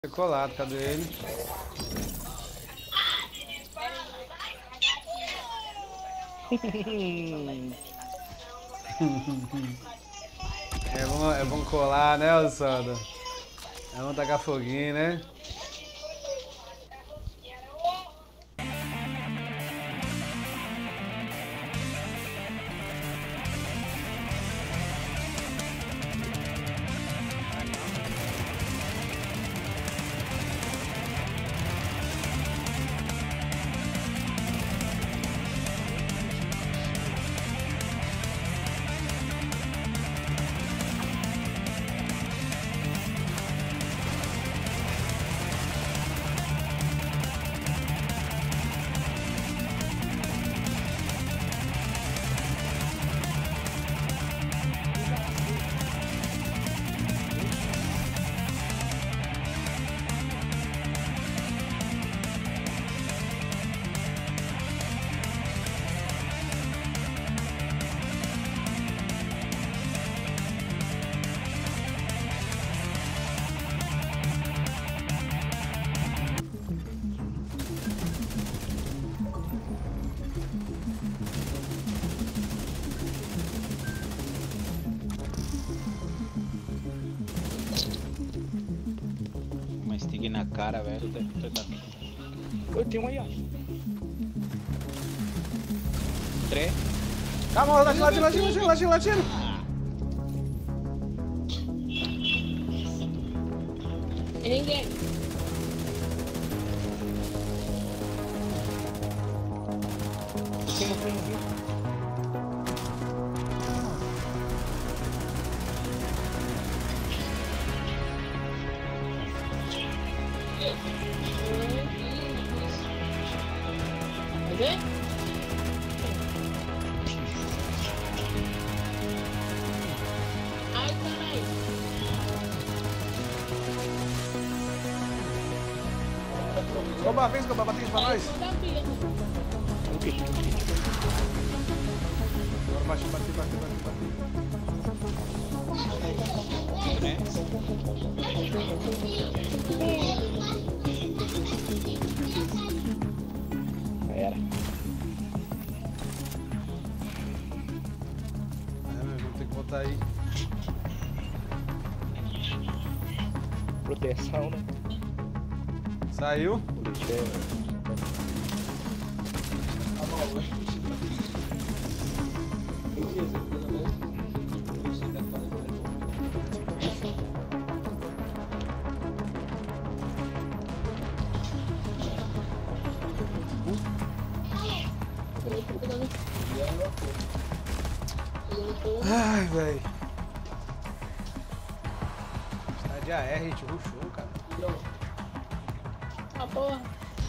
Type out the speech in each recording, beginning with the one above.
Colado, cadê ele? É bom colar, né, Alessandro? É bom tacar foguinho, né? Uma stick na cara, velho. Eu tenho um aí, ó. 3. Calma, latino. E ninguém. Tem um aqui. Quer ver? Ai, caralho. Oba, vem, Escobar, bate pra nós. Não sabia. Um kit. Agora bate. Era. Meu irmão, tem que botar aí. Proteção, né? Saiu. Ai, velho. Está de AR, a gente rushou, cara. A porra.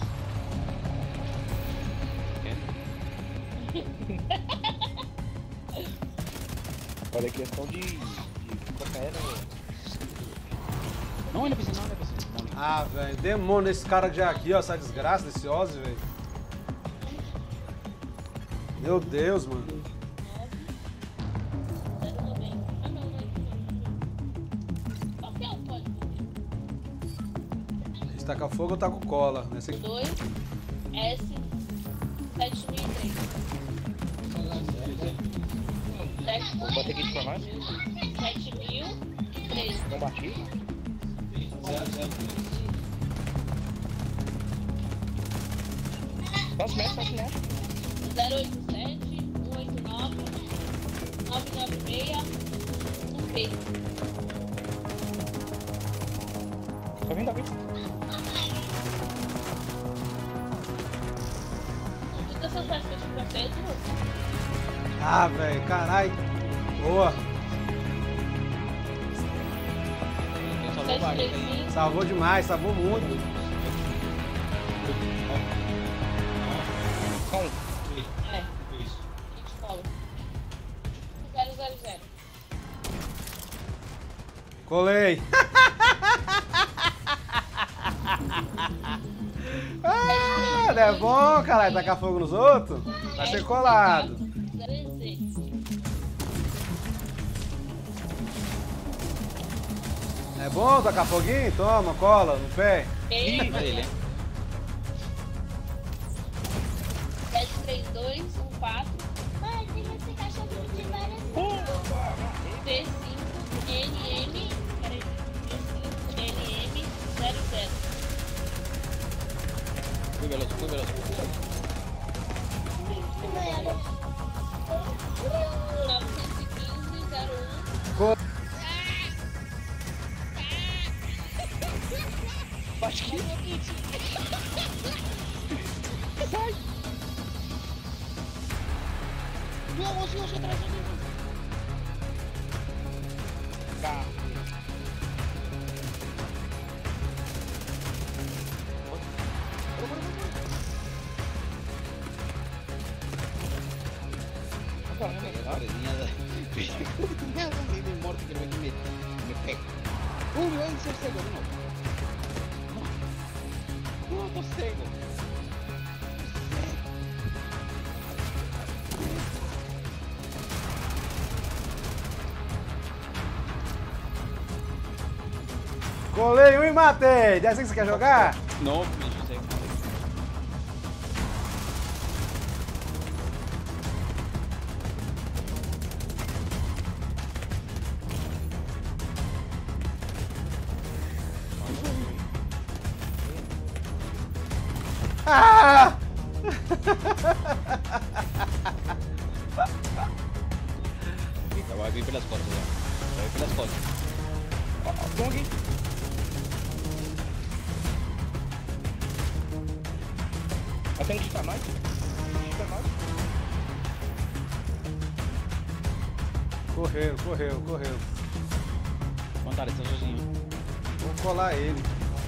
Olha a questão de cocaína, velho. Não, ele precisa, não. Ah, velho, demônio esse cara já aqui, ó, essa desgraça desse Ozzy, velho. Meu Deus, mano. Esse taca fogo ou taca cola? Nesse aqui. 2 S 7003. Bota aqui pra nós. 7003. Não bati. Nossa, mexe. 087 189 996 1P. Tá vindo. Todas essas peças que eu tinha feito, Ah, velho, caralho. Boa. Salvou o barco aí. Salvou demais, salvou muito. Só um. é. Escola. 000. Colei. Ah, não é bom, caralho, tacar fogo nos outros? Vai ser colado. 0Z. É É bom tacar foguinho? Toma, cola no pé. Ei, Olha ele, hein? 73214 Mãe, tem esse cachorro de várias T5NM. Peraí. T5NM00. Fui veloz, fui veloz. Mãe, olha. 91501. Acho que... Sai! Não, moço, atrás de mim. Cá. Parezinha da... Me morto que não vai me pega. Meu, aí você cego de novo. Não, eu tô cego. Colei um e matei. É assim que você quer jogar? Não, bicho, cego. Ah! Vai vir pelas costas, já. Vai vir pelas costas. Vamos aqui. Mas tem que digitar mais? Digitar mais? Correu. Contaram, estão sozinhos. Vou colar ele.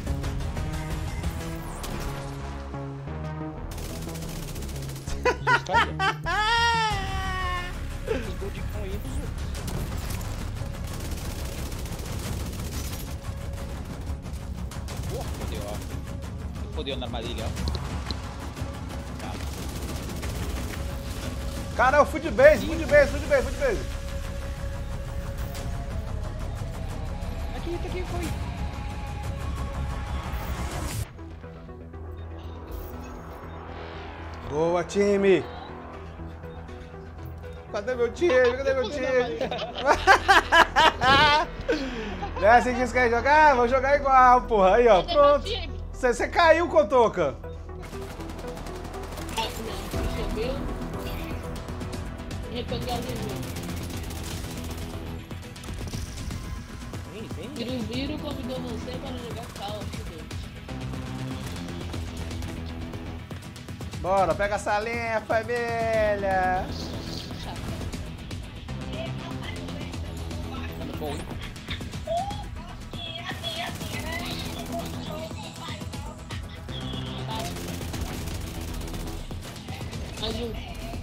Os gols de cão indo. Fodeu, ó. Fodeu na armadilha, ó. Cara, é o food base. Aqui, foi. Boa, time. Cadê meu time? É assim que vocês querem jogar? Vou jogar igual, porra. Aí, ó, pronto. Você caiu, Cotoca. Recebeu. Repegar o nível. Viro convidou você para jogar Call of Duty. Bora, pega essa linha, família. Bom, hein? Mais um.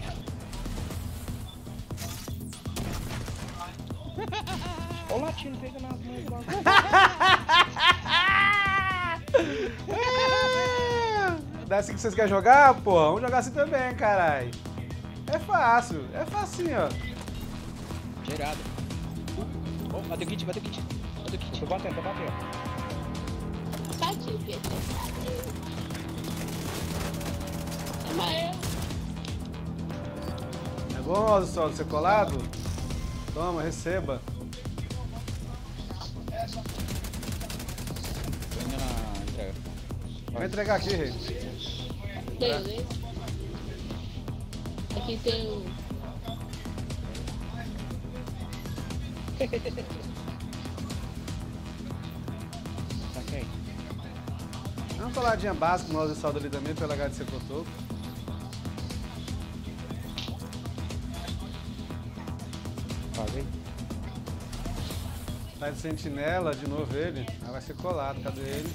Olha o latino pegando as mãos do bagulho. Não é assim que vocês querem jogar, porra? Vamos jogar assim também, caralho. É fácil, facinho, ó. Gerado. Oh, bateu o kit. Tô batendo. Bate, Pedro. Mas É bom, só ser colado? Toma, receba. Tô indo na entrega. Vou entregar aqui, rei. beleza. Aqui tem o... Saquei. É uma coladinha básica, nós de saldo ali também, pela HDC Cotoco. Paguei. Tá de sentinela, de novo ele. Aí vai ser colado, cadê ele?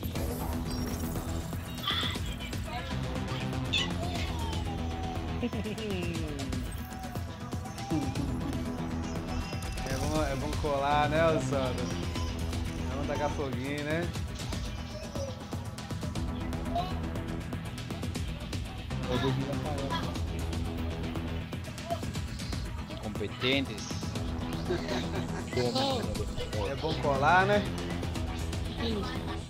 É bom colar, né, Osana? É bom tacar foguinho, né? Incompetentes. É bom colar, né? Isso.